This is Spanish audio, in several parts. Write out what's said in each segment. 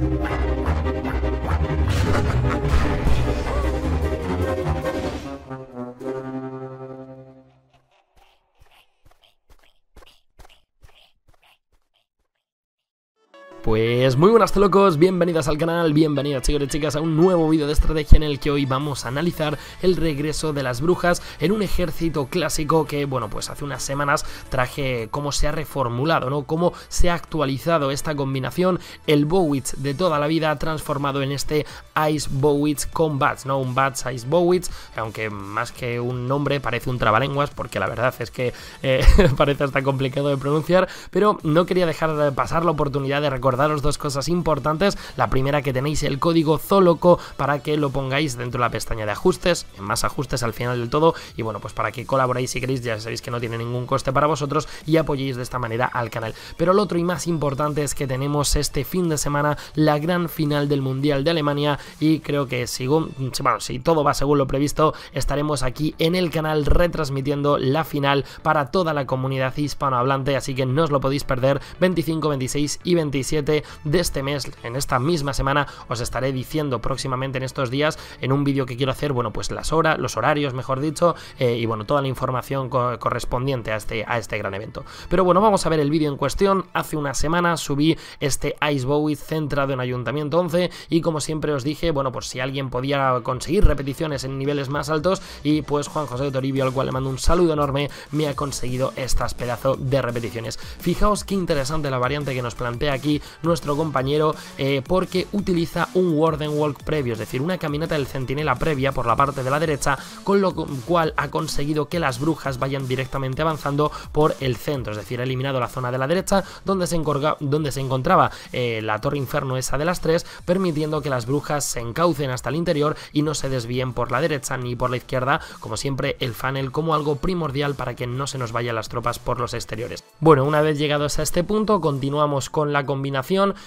Pues muy buenas locos, bienvenidos al canal, bienvenidos chicos y chicas a un nuevo vídeo de estrategia en el que hoy vamos a analizar el regreso de las brujas en un ejército clásico que, bueno, pues hace unas semanas traje cómo se ha reformulado, ¿no? Cómo se ha actualizado esta combinación, el Bowitz de toda la vida transformado en este Ice Bowitz con Bats, ¿no? Un Bats Ice Bowitz, aunque más que un nombre parece un trabalenguas porque la verdad es que parece hasta complicado de pronunciar, pero no quería dejar de pasar la oportunidad de recordaros dos cosas importantes. La primera, que tenéis el código ZOLOCO para que lo pongáis dentro de la pestaña de ajustes, en más ajustes al final del todo, y bueno, pues para que colaboréis si queréis, ya sabéis que no tiene ningún coste para vosotros y apoyéis de esta manera al canal. Pero lo otro y más importante es que tenemos este fin de semana la gran final del Mundial de Alemania y creo que si todo va según lo previsto, estaremos aquí en el canal retransmitiendo la final para toda la comunidad hispanohablante, así que no os lo podéis perder. 25, 26 y 27 de este mes, en esta misma semana, os estaré diciendo próximamente en estos días en un vídeo que quiero hacer, bueno, pues las horas, los horarios, mejor dicho, y bueno, toda la información correspondiente a este gran evento. Pero bueno, vamos a ver el vídeo en cuestión. Hace una semana subí este Ice Bowitz centrado en Ayuntamiento 11 y como siempre os dije, bueno, pues si alguien podía conseguir repeticiones en niveles más altos, y pues Juan José de Toribio, al cual le mando un saludo enorme, me ha conseguido estas pedazos de repeticiones. Fijaos qué interesante la variante que nos plantea aquí nuestro compañero, porque utiliza un Warden Walk previo, es decir, una caminata del centinela previa por la parte de la derecha, con lo cual ha conseguido que las brujas vayan directamente avanzando por el centro, es decir, ha eliminado la zona de la derecha donde se encontraba la torre inferno esa de las tres, permitiendo que las brujas se encaucen hasta el interior y no se desvíen por la derecha ni por la izquierda, como siempre el funnel como algo primordial para que no se nos vayan las tropas por los exteriores. Bueno, una vez llegados a este punto, continuamos con la combinación,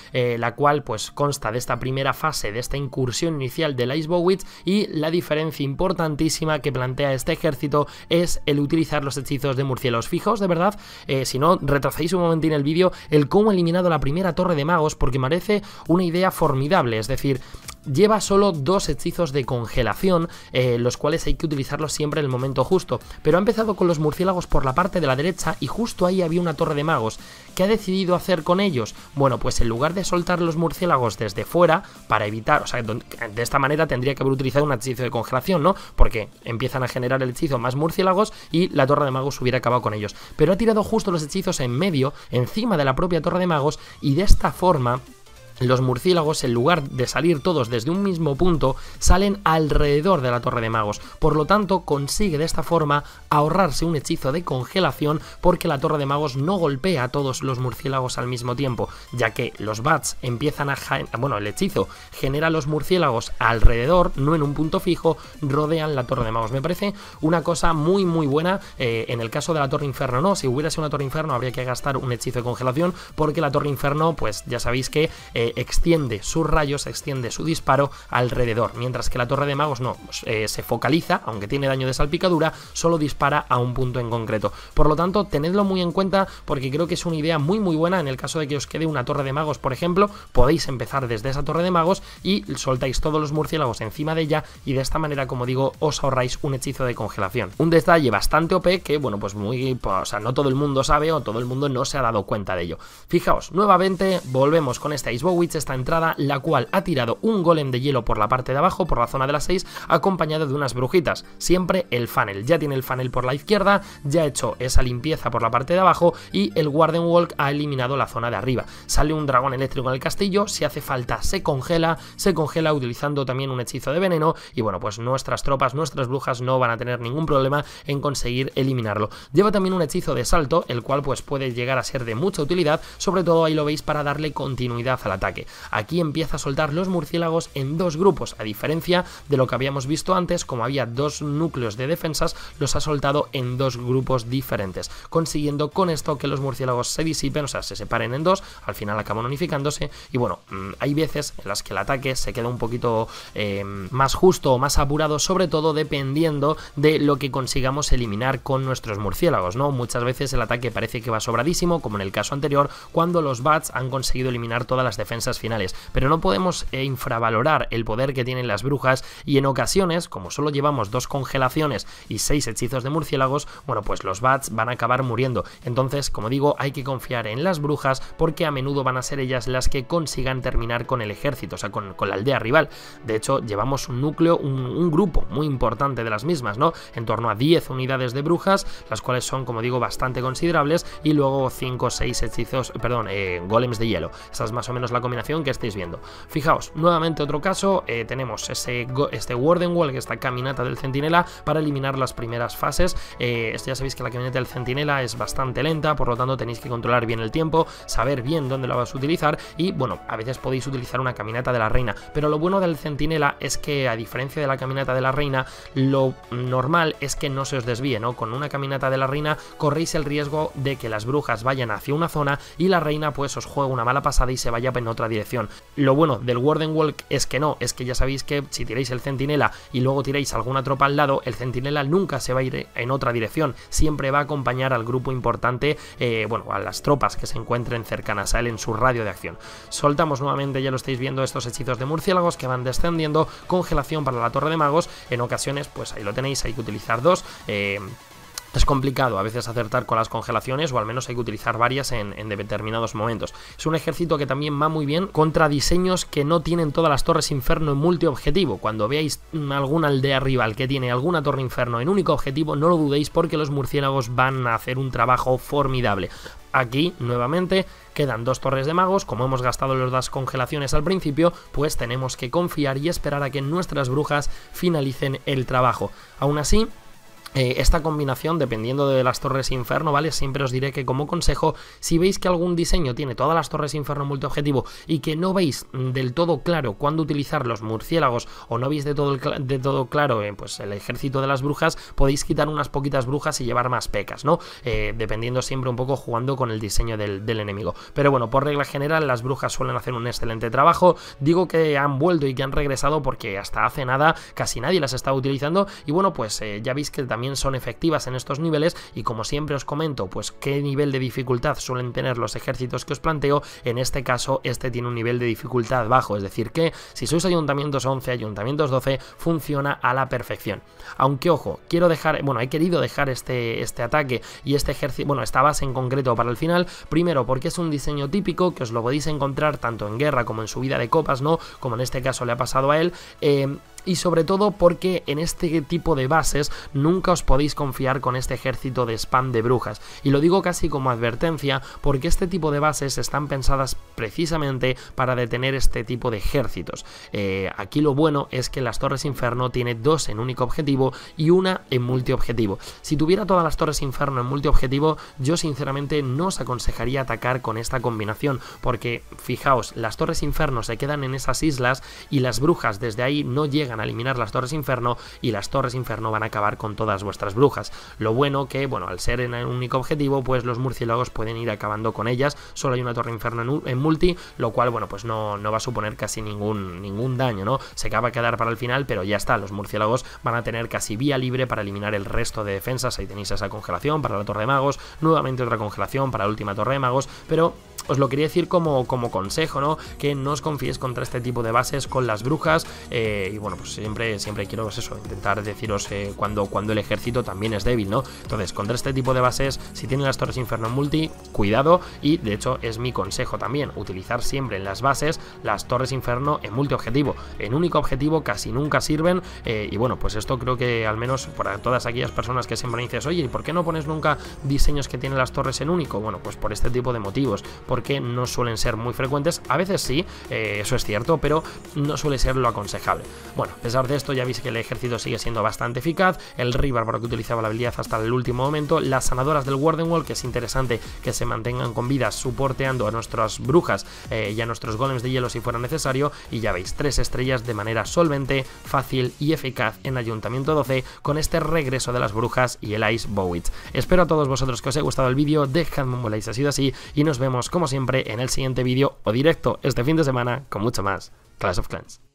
la cual pues consta de esta primera fase, de esta incursión inicial del Ice Bowitz, y la diferencia importantísima que plantea este ejército es el utilizar los hechizos de murciélagos. Fijaos de verdad, si no retrocedéis un momentín el vídeo, el cómo ha eliminado la primera torre de magos, porque merece una idea formidable, es decir, lleva solo dos hechizos de congelación, los cuales hay que utilizarlos siempre en el momento justo, pero ha empezado con los murciélagos por la parte de la derecha y justo ahí había una torre de magos. ¿Qué ha decidido hacer con ellos? Bueno, pues en lugar de soltar los murciélagos desde fuera para evitar, o sea, de esta manera tendría que haber utilizado un hechizo de congelación, ¿no? Porque empiezan a generar el hechizo más murciélagos y la torre de magos hubiera acabado con ellos. Pero ha tirado justo los hechizos en medio, encima de la propia torre de magos, y de esta forma los murciélagos, en lugar de salir todos desde un mismo punto, salen alrededor de la torre de magos. Por lo tanto, consigue de esta forma ahorrarse un hechizo de congelación, porque la torre de magos no golpea a todos los murciélagos al mismo tiempo, ya que los bats empiezan el hechizo genera los murciélagos alrededor, no en un punto fijo, rodean la torre de magos. Me parece una cosa muy buena. En el caso de la torre inferno no, si hubiera sido una torre inferno habría que gastar un hechizo de congelación, porque la torre inferno, pues ya sabéis que extiende sus rayos, extiende su disparo alrededor, mientras que la torre de magos no, se focaliza, aunque tiene daño de salpicadura, solo dispara a un punto en concreto. Por lo tanto, tenedlo muy en cuenta, porque creo que es una idea muy buena. En el caso de que os quede una torre de magos, por ejemplo, podéis empezar desde esa torre de magos y soltáis todos los murciélagos encima de ella, y de esta manera, como digo, os ahorráis un hechizo de congelación. Un detalle bastante OP que, bueno, pues no todo el mundo sabe, o todo el mundo no se ha dado cuenta de ello. Fijaos, nuevamente volvemos con esta Ice Bowitz, esta entrada, la cual ha tirado un golem de hielo por la parte de abajo, por la zona de las 6, acompañado de unas brujitas. Siempre el funnel, ya tiene el funnel por la izquierda, ya ha hecho esa limpieza por la parte de abajo, y el Warden Walk ha eliminado la zona de arriba. Sale un dragón eléctrico en el castillo, si hace falta se congela utilizando también un hechizo de veneno, y bueno, pues nuestras tropas, nuestras brujas no van a tener ningún problema en conseguir eliminarlo. Lleva también un hechizo de salto, el cual pues puede llegar a ser de mucha utilidad, sobre todo ahí lo veis, para darle continuidad al ataque. Aquí empieza a soltar los murciélagos en dos grupos, a diferencia de lo que habíamos visto antes. Como había dos núcleos de defensas, los ha soltado en dos grupos diferentes, consiguiendo con esto que los murciélagos se disipen, o sea, se separen en dos, al final acaban unificándose. Y bueno, hay veces en las que el ataque se queda un poquito más justo o más apurado, sobre todo dependiendo de lo que consigamos eliminar con nuestros murciélagos, ¿no? Muchas veces el ataque parece que va sobradísimo, como en el caso anterior, cuando los bats han conseguido eliminar todas las defensas defensas finales, pero no podemos infravalorar el poder que tienen las brujas, y en ocasiones, como solo llevamos 2 congelaciones y 6 hechizos de murciélagos, bueno, pues los bats van a acabar muriendo. Entonces, como digo, hay que confiar en las brujas, porque a menudo van a ser ellas las que consigan terminar con el ejército, o sea, con la aldea rival. De hecho, llevamos un núcleo, un grupo muy importante de las mismas, ¿no? En torno a 10 unidades de brujas, las cuales son, como digo, bastante considerables, y luego 5 o 6 hechizos, perdón, golems de hielo. Esa es más o menos la combinación que estáis viendo. Fijaos, nuevamente otro caso, tenemos este Warden Wall, que esta caminata del centinela, para eliminar las primeras fases. Esto ya sabéis que la caminata del centinela es bastante lenta, por lo tanto tenéis que controlar bien el tiempo, saber bien dónde la vas a utilizar, y bueno, a veces podéis utilizar una caminata de la reina, pero lo bueno del centinela es que, a diferencia de la caminata de la reina, lo normal es que no se os desvíe, ¿no? Con una caminata de la reina corréis el riesgo de que las brujas vayan hacia una zona y la reina pues os juegue una mala pasada y se vaya en otra dirección. Lo bueno del Warden Wall es que no, es que ya sabéis que si tiráis el centinela y luego tiráis alguna tropa al lado, el centinela nunca se va a ir en otra dirección, siempre va a acompañar al grupo importante, bueno, a las tropas que se encuentren cercanas a él en su radio de acción. Soltamos nuevamente, ya lo estáis viendo, estos hechizos de murciélagos que van descendiendo, congelación para la torre de magos, en ocasiones pues ahí lo tenéis, hay que utilizar 2. Es complicado a veces acertar con las congelaciones, o al menos hay que utilizar varias en determinados momentos. Es un ejército que también va muy bien contra diseños que no tienen todas las torres inferno en multiobjetivo. Cuando veáis alguna aldea rival que tiene alguna torre inferno en único objetivo, no lo dudéis, porque los murciélagos van a hacer un trabajo formidable. Aquí, nuevamente, quedan 2 torres de magos. Como hemos gastado las congelaciones al principio, pues tenemos que confiar y esperar a que nuestras brujas finalicen el trabajo. Aún así, esta combinación, dependiendo de las torres inferno, ¿vale? Siempre os diré que, como consejo, si veis que algún diseño tiene todas las torres inferno multiobjetivo y que no veis del todo claro cuándo utilizar los murciélagos, o no veis de todo claro pues el ejército de las brujas, podéis quitar unas poquitas brujas y llevar más pecas, ¿no? Dependiendo siempre un poco, jugando con el diseño del enemigo. Pero bueno, por regla general, las brujas suelen hacer un excelente trabajo. Digo que han vuelto y que han regresado porque hasta hace nada casi nadie las estaba utilizando, y bueno, pues ya veis que también son efectivas en estos niveles. Y como siempre os comento, pues qué nivel de dificultad suelen tener los ejércitos que os planteo. En este caso, este tiene un nivel de dificultad bajo, es decir que si sois ayuntamientos 11, ayuntamientos 12, funciona a la perfección. Aunque ojo, quiero dejar, bueno, he querido dejar este ataque y este ejército, bueno, esta base en concreto para el final, primero porque es un diseño típico que os lo podéis encontrar tanto en guerra como en subida de copas, ¿no? Como en este caso le ha pasado a él. Y sobre todo porque en este tipo de bases nunca os podéis confiar con este ejército de spam de brujas. Y lo digo casi como advertencia, porque este tipo de bases están pensadas precisamente para detener este tipo de ejércitos. Aquí lo bueno es que las torres inferno tiene 2 en único objetivo y 1 en multiobjetivo. Si tuviera todas las torres inferno en multiobjetivo, yo sinceramente no os aconsejaría atacar con esta combinación, porque fijaos, las torres inferno se quedan en esas islas y las brujas desde ahí no llegan a eliminar las torres inferno, y las torres inferno van a acabar con todas vuestras brujas. Lo bueno que, bueno, al ser en un único objetivo, pues los murciélagos pueden ir acabando con ellas. Solo hay una torre inferno en multi, lo cual, bueno, pues no va a suponer casi ningún daño, ¿no? Se acaba de quedar para el final, pero ya está, los murciélagos van a tener casi vía libre para eliminar el resto de defensas. Ahí tenéis esa congelación para la torre de magos, nuevamente otra congelación para la última torre de magos, pero os lo quería decir como consejo, ¿no? Que no os confiéis contra este tipo de bases con las brujas, y bueno, pues siempre quiero, pues eso, intentar deciros cuando el ejército también es débil, ¿no? Entonces, contra este tipo de bases, si tienen las torres inferno en multi, cuidado, y de hecho es mi consejo también, utilizar siempre en las bases las torres inferno en multi objetivo. En único objetivo casi nunca sirven, y bueno, pues esto creo que al menos para todas aquellas personas que siempre dices, oye, ¿y por qué no pones nunca diseños que tienen las torres en único? Bueno, pues por este tipo de motivos, porque no suelen ser muy frecuentes. A veces sí, eso es cierto, pero no suele ser lo aconsejable. Bueno, a pesar de esto, ya veis que el ejército sigue siendo bastante eficaz. El River, para que utilizaba la habilidad hasta el último momento. Las sanadoras del Warden Wall, que es interesante que se mantengan con vida, soporteando a nuestras brujas y a nuestros golems de hielo si fuera necesario. Y ya veis, 3 estrellas de manera solvente, fácil y eficaz en Ayuntamiento 12, con este regreso de las brujas y el Ice Bowitz. Espero a todos vosotros que os haya gustado el vídeo, dejadme un like si ha sido así, y nos vemos como siempre en el siguiente vídeo o directo este fin de semana con mucho más Clash of Clans.